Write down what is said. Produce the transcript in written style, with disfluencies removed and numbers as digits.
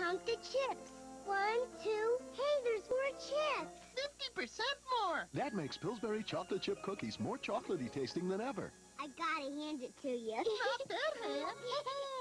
count the chips. 1, 2, hey, there's more chips. 50% more. That makes Pillsbury chocolate chip cookies more chocolatey tasting than ever. I gotta hand it to you. Not that hand.